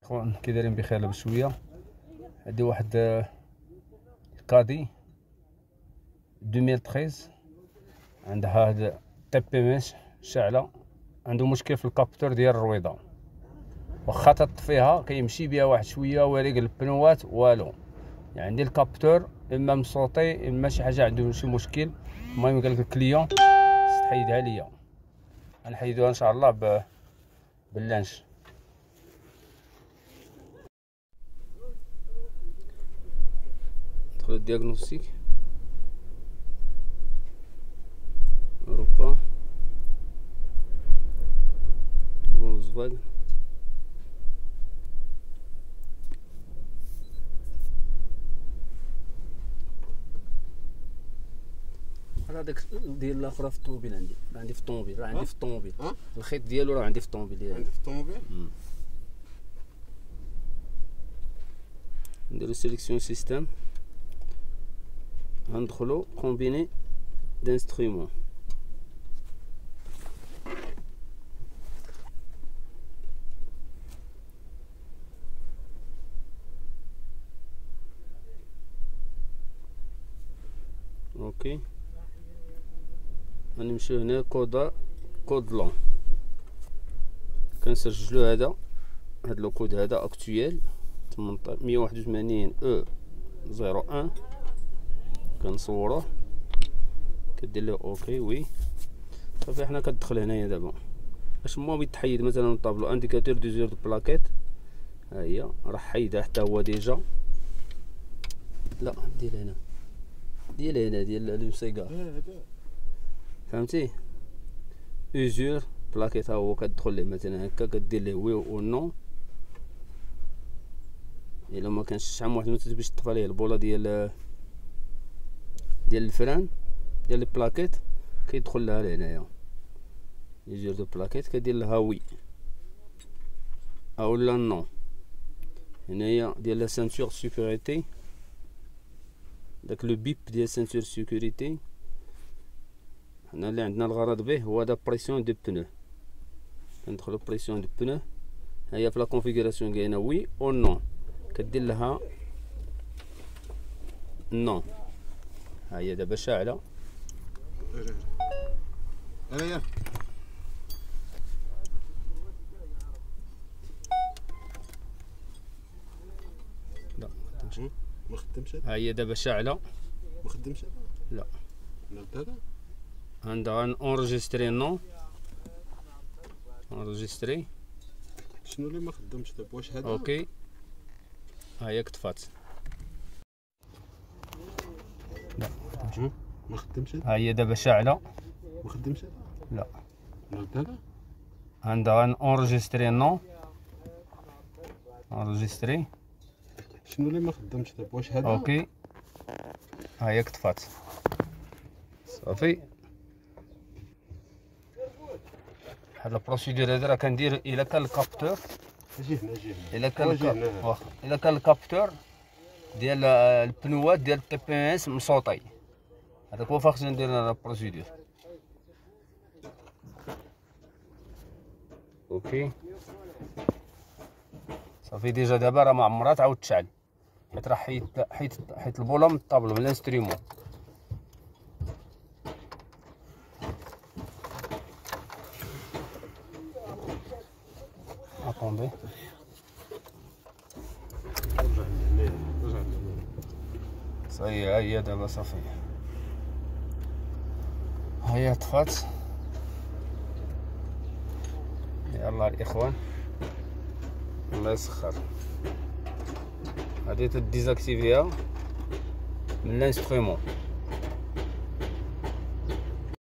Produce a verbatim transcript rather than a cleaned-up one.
اخوان كي دايرين بخير بشويه. هادي واحد كادي ألفين وثلاثة عشر عندها هاد تي بي ميش شاعله، عنده مشكل في الكابتور ديال الرويضه، واخا تطفيها كيمشي بها واحد شويه وريق البنوات والو، يعني عندي الكابتور اما مصوتي اما شي حاجه عنده شي مشكل. المهم قالك الكليون تحيدها ليا، غنحيدوها ان شاء الله ب باللانش. ندخلو الدياغنوستيك اوروبا فولكسفاجن. هذاك ديال الاخرى في الطوموبيل عندي، راه عندي في الطوموبيل، راه عندي في الطوموبيل الخيط ديالو، راه عندي في الطوموبيل ديالي. عندي في الطوموبيل نديرو سيليكسيون سيستيم، غندخلو كومبيني دانسترومون. اوكي غنمشيو هنا كودا كود لون، كنسجلو هذا هاد لو كود هذا اكطويل مية واحد وثمانين او صفر واحد، كنصوروه كدير له اوكي وي صافي. حنا كتدخل هنايا دابا اش ما بغيت تحيد مثلا الطابلو انديكاتور دو زير دو بلاكيت، ها هي راه حيدها حتى هو ديجا. لا ديال هنا ديال هنا ديال الموسيقار فهمتي، اوزور بلاكيت ها هو كتدخل ليه مثلا هكا كدير ليه وي او نو. الا ما كانش شحال واحد ما تبيش تطفى ليه البوله ديال ديال الفران ديال البلاكيت كيدخل لها لهنايا يجير دو بلاكيت كدير لها وي اولا نو. هنايا ديال لا سانتور سيكوريتي، داك لو بيب ديال سانتور سيكوريتي حنا اللي عندنا الغرض به هو دا بريسيون دو بنو. كندخلو بريسيون دو بنو، هيا في لا كونفيغوراسيون كاينه وي او نو، كدير لها نو. ها هي دابا شاعله. هيا لا ما خدمش. ها هي دابا شاعله ما خدمش. لا هذا عندها انريجستري نو انريجستري. شنو اللي ما خدمش دابا؟ واش هذا؟ اوكي ها هي كطفات. لا ما خدمش. ها هي دابا شاعله. ما خدمش. لا هذا عندها انريجستري نو انريجستري. شنو اللي ما خدمش دابا؟ واش هذا؟ اوكي ها هي كطفات صافي. هاد البروسيدور هذا راه كندير الا كان الكابتور، اجي هنا اجي هنا الا كان واخا الا كان الكابتور ديال البنوات ديال التي بي اس مصوتي، هذاك هو فاخصنا ندير انا البروسيدور. اوكي صافي ديجا دابا راه ما عمرها تعاود تشعل، حيت راه حيت حيت حيت البوله من الطابلو من الانسترومون. اتوندي صافي ها هي دابا صافي ها هي طفات. يلا الاخوان الله يسخر، غادي تديزاكتيفيها من الانسترومون.